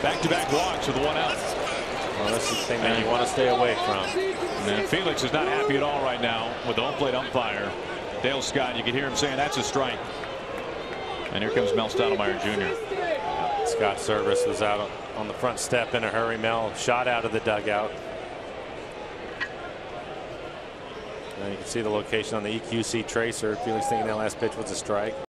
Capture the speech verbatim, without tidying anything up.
Back-to-back walks with one out. Well, that's the thing that you want to stay away from. And Felix is not happy at all right now with the home plate umpire, Dale Scott. You can hear him saying that's a strike. And here comes Mel Stottlemyre Junior Yeah, Scott Service was out on the front step in a hurry. Mel shot out of the dugout. And you can see the location on the E Q C tracer. Felix thinking that last pitch was a strike.